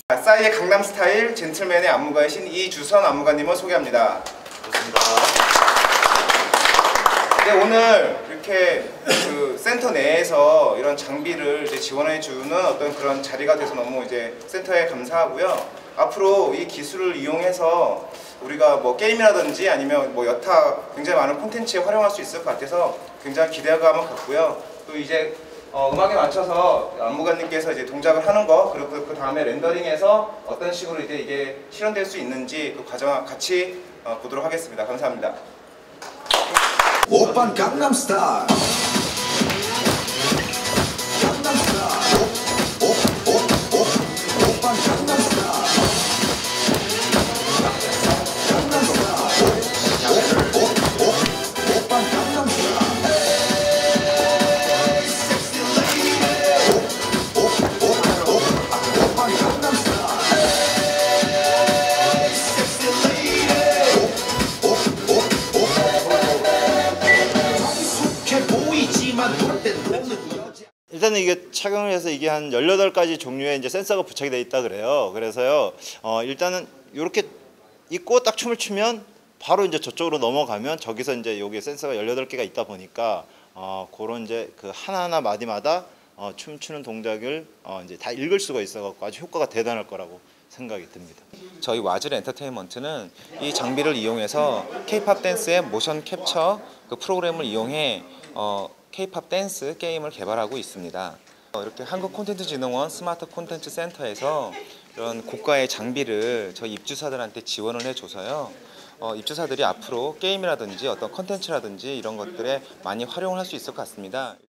싸이의 강남스타일 젠틀맨의 안무가이신 이주선 안무가님을 소개합니다. 좋습니다. 네, 오늘 이렇게 그 센터 내에서 이런 장비를 이제 지원해주는 어떤 그런 자리가 돼서 너무 이제 센터에 감사하고요. 앞으로 이 기술을 이용해서 우리가 뭐 게임이라든지 아니면 뭐 여타 굉장히 많은 콘텐츠에 활용할 수 있을 것 같아서 굉장히 기대감을 갖고요. 또 이제 음악에 맞춰서 안무가님께서 이제 동작을 하는 거, 그리고 그 다음에 렌더링해서 어떤 식으로 이제 이게 실현될 수 있는지 그 과정 같이 보도록 하겠습니다. 감사합니다. 오빤 강남스타일. 강남스타일. 오빤 강남스타일. 오빤 강남스타일. 일단은 이게 착용을 해서 이게 한 18가지 종류의 이제 센서가 부착이 되어 있다 그래요. 그래서요, 일단은 이렇게 입고 딱 춤을 추면 바로 이제 저쪽으로 넘어가면 저기서 이제 여기 센서가 18개가 있다 보니까 그런 이제 그 하나하나 마디마다 춤추는 동작을 이제 다 읽을 수가 있어갖고 아주 효과가 대단할 거라고 생각이 듭니다. 저희 와즐 엔터테인먼트는 이 장비를 이용해서 K-팝 댄스의 모션 캡처 그 프로그램을 이용해 K-팝 댄스 게임을 개발하고 있습니다. 이렇게 한국콘텐츠진흥원 스마트 콘텐츠 센터에서 이런 고가의 장비를 저희 입주사들한테 지원을 해줘서요. 입주사들이 앞으로 게임이라든지 어떤 콘텐츠라든지 이런 것들에 많이 활용을 할 수 있을 것 같습니다.